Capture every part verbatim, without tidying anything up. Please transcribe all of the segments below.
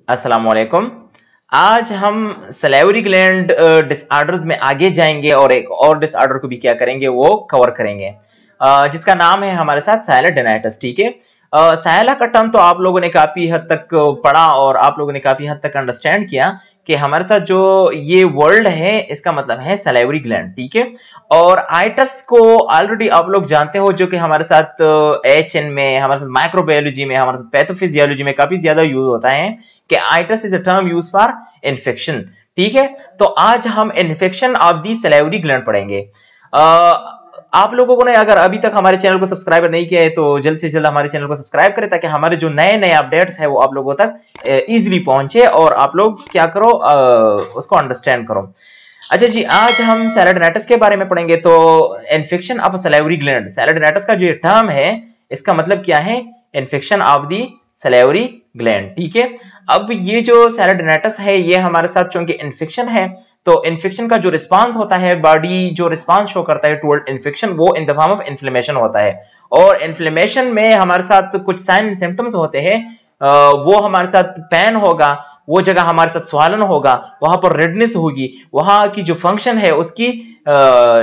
अस्सलाम वालेकुम। आज हम सलाइवरी ग्लैंड डिसऑर्डर्स में आगे जाएंगे और एक और डिसऑर्डर को भी क्या करेंगे, वो कवर करेंगे, अ, जिसका नाम है हमारे साथ साइलोडेनेटिस। ठीक है, साइला का टर्म तो आप लोगों ने काफी हद तक पढ़ा और आप लोगों ने काफी हद तक अंडरस्टैंड किया कि हमारे साथ जो ये वर्ल्ड है इसका मतलब है सलाइवरी ग्लैंड। ठीक है, और आइटस को ऑलरेडी आप लोग जानते हो, जो कि हमारे साथ एच एन में, हमारे साथ माइक्रोबायोलॉजी में, हमारे साथ पैथोफिजियोलॉजी में काफी ज्यादा यूज होता है कि itis is a term use for infection. ठीक है, तो आज हम infection of the salivary gland पढ़ेंगे। uh, आप लोगों को ने अगर अभी तक हमारे चैनल को सब्सक्राइब नहीं किया है तो जल्द से जल्द हमारे चैनल को सब्सक्राइब करें, ताकि हमारे जो नए नए अपडेट्स है वो आप लोगों तक इजीली पहुंचे और आप लोग क्या करो, उसको अंडरस्टैंड करो। अच्छा जी, आज हम साइलोडेनेटिस के बारे में पढ़ेंगे। तो infection of salivary gland, sialadenitis का जो टर्म है इसका मतलब क्या है, infection of the salivary gland. ठीक है, अब ये जो साइलोडेनेटिस है ये हमारे साथ चूंकि इन्फेक्शन है, तो इन्फेक्शन का जो रिस्पांस होता है, बॉडी जो रिस्पांस शो करता है टुवर्ड इन्फेक्शन, वो in the form of inflammation होता है। और इन्फ्लेमेशन में हमारे साथ कुछ साइन सिम्टम्स होते हैं, वो हमारे साथ पेन होगा, वो जगह हमारे साथ स्वालन होगा, वहां पर रेडनेस होगी, वहां की जो फंक्शन है उसकी आ,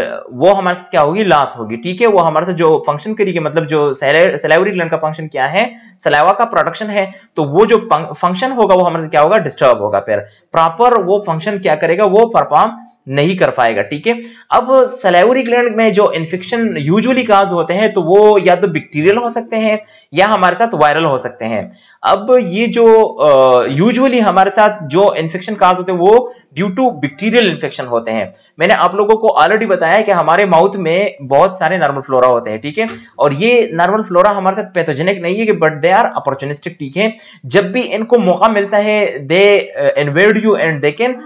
वो हमारे साथ क्या होगी, लॉस होगी। ठीक है, वो हमारे साथ जो फंक्शन करेगी, मतलब जो सलाइवरी ग्लैंड का फंक्शन क्या है, सलाइवा का प्रोडक्शन है, तो वो जो फंक्शन होगा वो हमारे साथ क्या होगा, डिस्टर्ब होगा, फिर प्रॉपर वो फंक्शन क्या करेगा, वो परफॉर्म नहीं कर पाएगा। ठीक है, अब सलाइवरी ग्लैंड में जो इन्फेक्शन यूजुअली काज होते हैं तो वो या तो बैक्टीरियल हो सकते हैं या हमारे साथ वायरल हो सकते हैं। अब ये जो यूजुअली uh, हमारे साथ जो इन्फेक्शन काज होते हैं वो ड्यू टू बैक्टीरियल इन्फेक्शन होते हैं। मैंने आप लोगों को ऑलरेडी बताया कि हमारे माउथ में बहुत सारे नॉर्मल फ्लोरा होते हैं। ठीक है, और ये नॉर्मल फ्लोरा हमारे साथ पैथोजेनिक नहीं है कि बट दे आर अपॉर्चुनिस्टिक। ठीक है, जब भी इनको मौका मिलता है they invade you and they can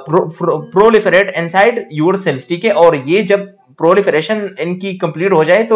proliferate inside your cells. ठीक है, और ये जब प्रोलिफरेशन इनकी कंप्लीट हो जाए तो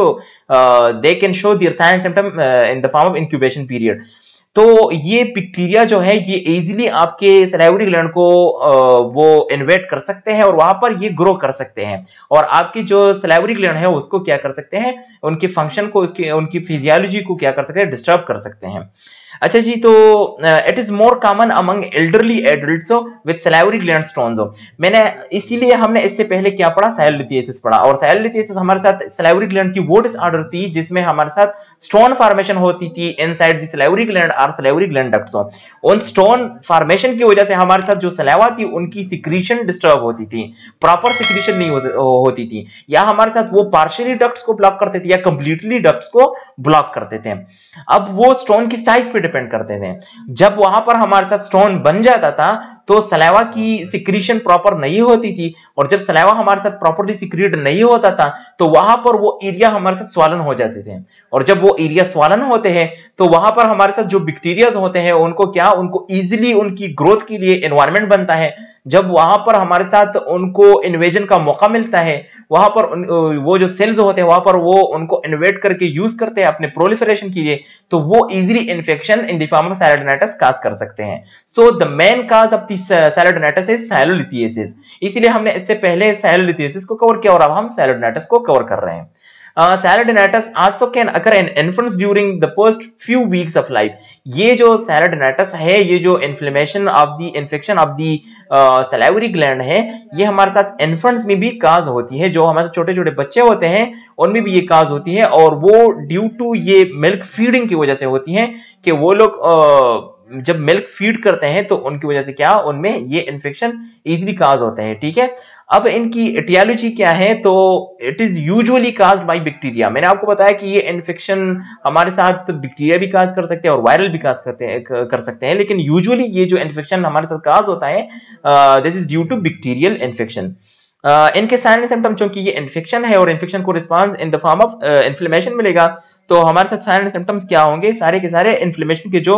they can show their sign symptom in the form of incubation period. तो ये बैक्टीरिया जो है ये इजीली आपके सलाइवरी ग्लैंड को uh, वो इन्वेट कर सकते हैं और वहां पर ये ग्रो कर सकते हैं, और आपकी जो सलाइवरी ग्लैंड है उसको क्या कर सकते हैं, उनके फंक्शन को, उसकी उनकी फिजियोलॉजी को क्या कर सकते हैं, डिस्टर्ब कर सकते हैं। अच्छा जी, तो it is more common among elderly adults with salivary gland stones. मैंने इसीलिए हमने इससे पहले क्या पढ़ा, साइलोलिथियासिस पढ़ा, और साइलोलिथियासिस हमारे साथ सलाइवरी ग्लैंड की वो डिसऑर्डर थी जिसमें हमारे साथ स्टोन फॉर्मेशन होती थी इनसाइड द सलाइवरी ग्लैंड और सलाइवरी ग्लैंड डक्ट्स। उन स्टोन फॉर्मेशन की वजह से हमारे साथ जो सलाइवा थी उनकी सिक्रीशन डिस्टर्ब होती थी, प्रॉपर सिक्रीशन नहीं हो, होती थी, या हमारे साथ वो पार्शियली डक्ट्स को ब्लॉक करते थे या कंप्लीटली डक्ट्स को ब्लॉक करते थे। अब वो स्टोन की साइज पे डिपेंड करते थे। जब वहां पर हमारे साथ स्टोन बन जाता था तो सलाइवा की सिक्रीशन प्रॉपर नहीं होती थी, और जब सलाइवा हमारे साथ प्रॉपर्ली सिक्रीट नहीं होता था तो वहां पर वो एरिया हमारे साथ स्वालन हो जाते थे, और जब वो एरिया स्वालन होते हैं तो वहां पर हमारे साथ जो बैक्टीरिया होते हैं उनको क्या, उनको इजीली उनकी ग्रोथ के लिए एनवायरनमेंट बनता है। जब वहां पर हमारे साथ उनको इन्वेजन का मौका मिलता है, वहां पर वो जो सेल्स होते हैं वहां पर वो उनको इन्वेट करके यूज करते हैं अपने प्रोलिफरेशन के लिए, तो वो easily infection in the form of sialadenitis cause कर सकते हैं। So the main cause of the sialadenitis is sialolithiasis. इसलिए हमने इससे पहले साइलोलिथियासिस को कवर किया और अब हम साइलोडेनेटिस को कवर कर रहे हैं। Uh, साइलोडेनेटिस also can occur in infants during the first few weeks of life। ये जो साइलोडेनेटिस है, ये जो inflammation of the infection of the salivary gland है, ये हमारे साथ इन्फेंट्स में भी काज होती है। जो हमारे छोटे छोटे बच्चे होते हैं उनमें भी ये काज होती है, और वो ड्यू टू ये मिल्क फीडिंग की वजह से होती है कि वो लोग uh, जब मिल्क फीड करते हैं तो उनकी वजह से क्या, उनमें ये इन्फेक्शन इजीली काज होते हैं। ठीक है, अब इनकी एटियोलॉजी क्या है, तो it is usually caused by bacteria. मैंने आपको बताया कि ये इन्फेक्शन हमारे साथ बैक्टीरिया भी काज कर सकते हैं और वायरल भी काज करते हैं कर सकते हैं, लेकिन यूजुअली ये जो इन्फेक्शन हमारे साथ काज होता है this is due to bacterial infection. Uh, इनके साइन सिम्टम, चूंकि ये इन्फेक्शन है और इन्फेक्शन को response in the form of inflammation मिलेगा, तो हमारे साथ साइन सिम्टम्स क्या होंगे, सारे के सारे इन्फ्लेमेशन के जो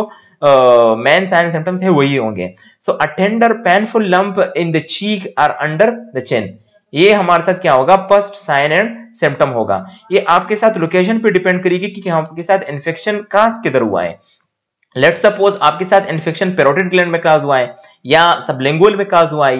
मेन साइन सिम्टम्स है वही होंगे। So a tender painful lump in the cheek और अंडर द चिन, ये हमारे साथ क्या होगा, फर्स्ट साइन एंड सिम्टम होगा। ये आपके साथ लोकेशन पे डिपेंड करेगी कि आपके साथ इन्फेक्शन काज किधर हुआ है। लेट सपोज आपके साथ इन्फेक्शन पैरोटिड ग्लैंड में काज हुआ है, या सबलिंगुअल में काज हुआ है, या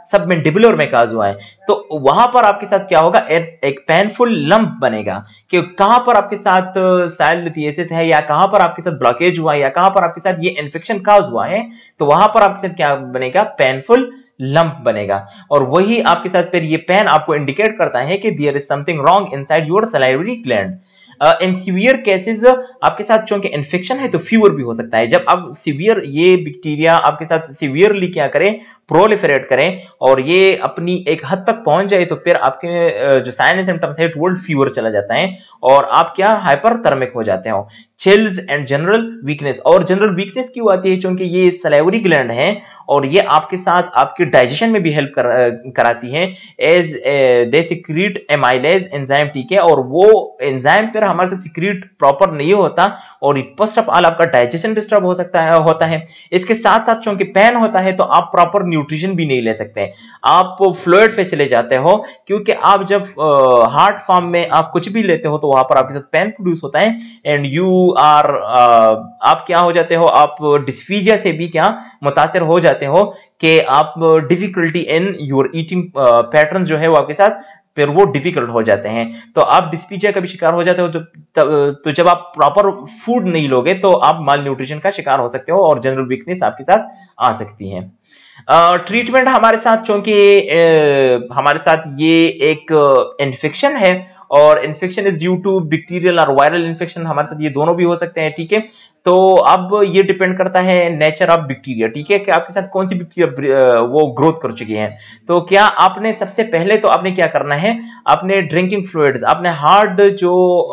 सब मेंडिबुलर में काज हुआ है, तो वहां पर आपके साथ क्या होगा, एक पेनफुल लंप बनेगा कि कहां पर आपके साथ साइलोलिथियसिस है या कहां पर आपके साथ ब्लॉकेज हुआ है या कहां पर आपके साथ ये इन्फेक्शन काज हुआ है, तो वहां पर आपके साथ क्या बनेगा, पेनफुल लंप बनेगा। और वही आपके साथ फिर ये पेन आपको इंडिकेट करता है कि there is something wrong inside your salivary gland. In severe cases आपके साथ चूंकि इन्फेक्शन है तो फीवर भी हो सकता है। जब अब सीवियर ये बैक्टीरिया आपके साथ सीवियरली क्या करें, प्रोलिफरेट करें और ये अपनी एक हद तक पहुंच जाए, तो फिर आपके जो साइन सिम्टम्स है टुवर्ड फीवर चला जाता है और आप क्या हाइपरथर्मिक हो जाते हो, चिल्स एंड जनरल वीकनेस। और जनरल वीकनेस क्यों आती है, क्योंकि ये सलाइवरी ग्लैंड है और ये आपके साथ आपके डाइजेशन में भी हेल्प कर, कराती है, as they secrete amylase enzyme, ठीक है, और वो एंजाइम फिर हमारे से सिक्रीट प्रॉपर नहीं होता और फर्स्ट ऑफ ऑल आपका डाइजेशन डिस्टर्ब हो सकता है होता है। इसके साथ साथ चूंकि पेन होता है तो आप प्रॉपर न्यूट्रिशन भी नहीं ले सकते, आप फ्लूइड पे चले जाते हो, क्योंकि आप जब हार्ट फॉर्म में आप कुछ भी लेते हो तो वहां पर आपके साथ पेन प्रोड्यूस होता है एंड यू आर आप क्या हो जाते हो, आप डिस्फीजिया से भी क्या मुतासिर हो जाते हो कि आप difficulty in your eating pattern जो है वो आपके साथ फिर वो डिफिकल्ट हो जाते हैं, तो आप डिस्पीजिया का भी शिकार हो जाते हो। तो, तो जब आप प्रॉपर फूड नहीं लोगे तो आप माल न्यूट्रिशन का शिकार हो सकते हो और जनरल वीकनेस आपके साथ आ सकती है। ट्रीटमेंट uh, हमारे साथ चूंकि uh, हमारे साथ ये एक इन्फेक्शन uh, है और infection is due to bacterial और वायरल इन्फेक्शन, हमारे साथ ये दोनों भी हो सकते हैं, ठीक है। तो अब ये डिपेंड करता है नेचर ऑफ बैक्टीरिया, ठीक है, कि आपके साथ कौन सी बैक्टीरिया वो ग्रोथ कर चुकी है। तो क्या आपने सबसे पहले तो आपने क्या करना है, आपने ड्रिंकिंग फ्लूइड्स, आपने हार्ड जो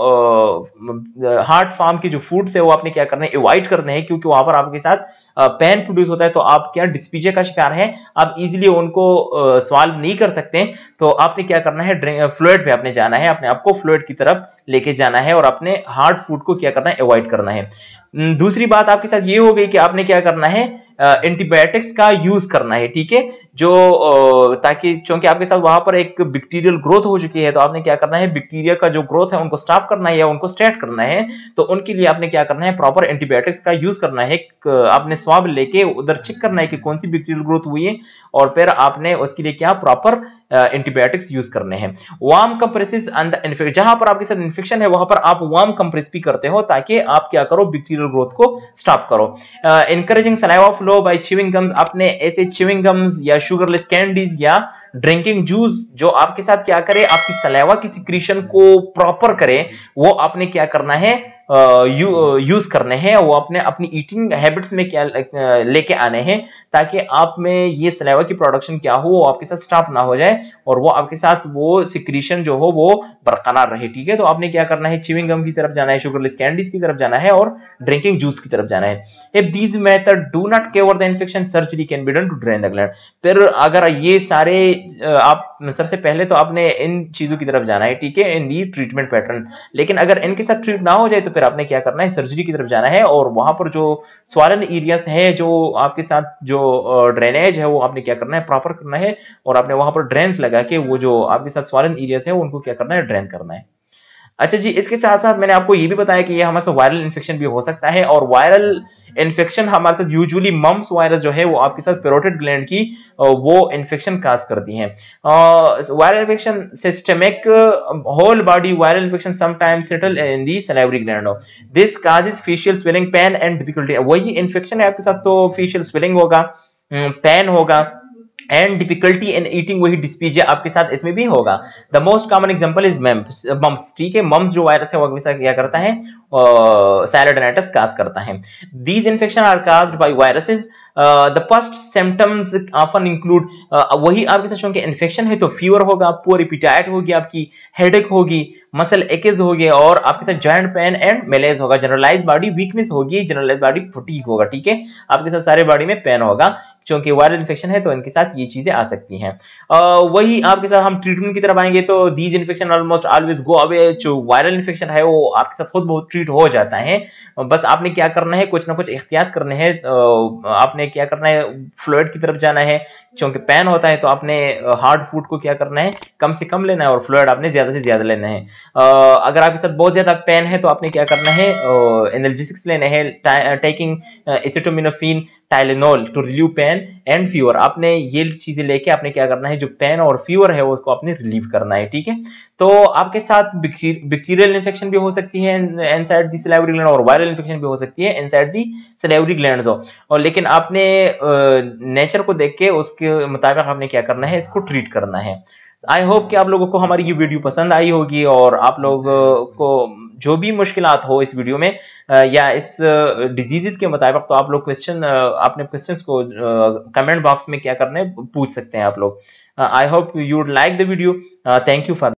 हार्ड फार्म के जो फूड थे वो आपने क्या करना है, अवॉइड करने हैं, क्योंकि वहां पर आपके साथ पेन प्रोड्यूस होता है तो आप क्या डिस्पीजिया का शिकार है, आप इजीली उनको सॉल्व नहीं कर सकते। तो आपने क्या करना है, फ्लूइड पे आपने जाना है, अपने आपको फ्लूइड की तरफ लेके जाना है और अपने हार्ड फूड को क्या करना है, अवॉइड करना है। दूसरी बात आपके साथ ये हो गई कि आपने क्या करना है, एंटीबायोटिक्स का यूज करना है, ठीक है, जो ताकि चूंकि आपके साथ वहां पर एक बैक्टीरियल ग्रोथ हो चुकी है तो आपने क्या करना है, बैक्टीरिया का जो ग्रोथ है उनको स्टॉप करना है या उनको स्टेट करना है। तो उनके लिए आपने क्या करना है, प्रॉपर एंटीबायोटिक्स का यूज करना है। आपने स्वाब लेके उधर चेक करना है कि कौन सी बैक्टीरियल ग्रोथ हुई है और फिर आपने उसके लिए क्या प्रॉपर एंटीबायोटिक्स यूज करने हैं। वार्म कंप्रेसेस एंड इन्फेक्शन, जहां पर आपके साथ इन्फेक्शन है वहां पर आप वार्म कंप्रेस भी करते हो ताकि आप क्या करो, बैक्टीरियल ग्रोथ को स्टॉप करो। Encouraging saliva flow by chewing gums, आपने ऐसे च्यूइंग गम्स या शुगरलेस कैंडीज या ड्रिंकिंग जूस जो आपके साथ क्या करे, आपकी सलाइवा की सिक्रीशन को प्रॉपर करे, वो आपने क्या करना है, यू, यूज करने हैं, वो अपने अपनी ईटिंग हैबिट्स में क्या लेके आने हैं ताकि आप में ये सलाइवा की प्रोडक्शन क्या हो, वो आपके साथ स्टॉप ना हो जाए और वो आपके साथ वो सिक्रीशन जो हो वो बरकरार रहे, ठीक है। तो आपने क्या करना है, च्यूइंग गम की तरफ जाना है, शुगरलेस कैंडीज की तरफ जाना है और ड्रिंकिंग जूस की तरफ जाना है। If these method do not cure the infection, surgery can be done to drain the gland. फिर अगर ये सारे आप सबसे पहले तो आपने इन चीजों की तरफ जाना है, ठीक है, इन दी ट्रीटमेंट पैटर्न। लेकिन अगर इनके साथ ट्रीट ना हो जाए तो फिर आपने क्या करना है, सर्जरी की तरफ जाना है और वहां पर जो स्वालन एरियाज हैं, जो आपके साथ जो ड्रेनेज है वो आपने क्या करना है, प्रॉपर करना है और आपने वहां पर ड्रेन्स लगा के वो जो आपके साथ स्वालन एरियाज है उनको क्या करना है, ड्रेन करना है। अच्छा जी, इसके साथ साथ मैंने आपको ये भी बताया कि ये हमारे साथ वायरल इन्फेक्शन भी हो सकता है और वायरल इन्फेक्शन हमारे साथ यूजुअली मम्स वायरस जो है वो आपके साथ पैरोटिड ग्लैंड की वो इन्फेक्शन काज करती हैं। Viral infection systemic whole body viral infection sometimes settle in the salivary gland, this causes facial swelling, pain and difficulty. वही इन्फेक्शन है आपके साथ तो फेशियल स्वेलिंग होगा, पेन होगा एंड डिफिकल्टी इन ईटिंग, वही डिस्पीजिया आपके साथ इसमें भी होगा। The most common example is mumps, ठीक है, मम्स जो वायरस है वो हमेशा क्या करता है, साइलोडेनाइटिस काज करता है। These infection are caused by viruses, the first symptoms often include, वही आपके साथ क्योंकि इन्फेक्शन है तो फीवर होगा, पुअर एपेटाइट होगी, आपकी हेडेक होगी, मसल एकेज होगी और आपके साथ जॉइंट पेन एंड मेलेज होगा, जनरलाइज बॉडी वीकनेस होगी, जनरलाइज बॉडी फटीग होगा, ठीक है, आपके साथ सारे बॉडी में पेन होगा क्योंकि वायरल इन्फेक्शन है तो इनके साथ ये चीजें आ सकती हैं। uh, वही आपके साथ हम ट्रीटमेंट की तरफ आएंगे तो these infection almost always go away, जो वायरल इन्फेक्शन है वो आपके साथ खुद बहुत ट्रीट हो जाता है, बस आपने क्या करना है, कुछ ना कुछ एहतियात करने हैं। uh, आपने क्या करना है, फ्लूइड की तरफ जाना है, क्योंकि पेन होता है तो आपने हार्ड फूड को क्या करना है, कम से कम लेना है और फ्लूइड आपने ज्यादा से ज्यादा लेना है। uh, अगर आपके साथ बहुत ज्यादा पेन है तो आपने क्या करना है, एनाल्जेसिक्स लेने हैं, taking acetaminophen, Tylenol to relieve pain and fever, आपने ये ये चीजें लेके आपने क्या करना है, जो पेन और फीवर है उसको आपने रिलीव करना है, ठीक है। तो आपके साथ बैक्टीरियल इन्फेक्शन भी हो सकती है इनसाइड दी सलाइवरी ग्लैंड, और वायरल इन्फेक्शन भी हो सकती है इनसाइड दी सलाइवरी ग्लैंड्स हो, और लेकिन आपने नेचर को देख के उसके मुताबिक आपने क्या करना है, इसको ट्रीट करना है। आई होप कि आप लोगों को हमारी ये वीडियो पसंद आई होगी, और आप लोग को जो भी मुश्किलात हो इस वीडियो में या इस डिजीजेस के मुताबिक, तो आप लोग क्वेश्चन अपने क्वेश्चंस को कमेंट बॉक्स में क्या करना है पूछ सकते हैं आप लोग। I hope you would like the video. Thank you for